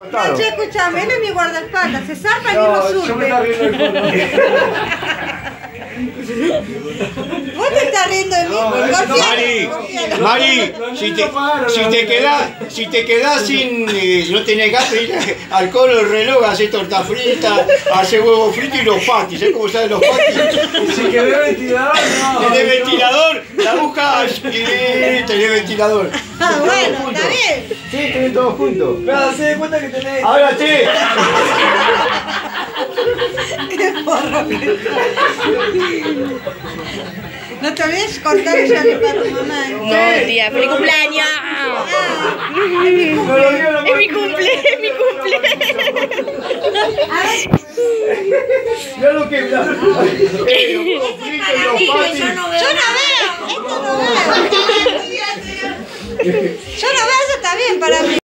No, che, escuchame, él es mi guardaespaldas, se zarpa y no, lo surte. Yo me está riendo del fondo. ¿Vos te estás riendo de mí? Mari, si te quedás sin, no tenés gato, ir al coro del reloj, hacer torta frita, hacer huevo frito y los patis. ¿Sabés cómo saben los patis? Si querés ventilador, no. ¿Tenés ventilador? La buscas y tenés ventilador. Ah, bueno, está bien. Sí, tenés todos juntos. Pero se dé cuenta que tenés. Ahora sí. Qué porro. No te olvides cortar ya para tu mamá. No, tía, feliz cumpleaños. Es mi cumple. Mira lo que Yo no veo. Yo no veo, eso está bien para mí.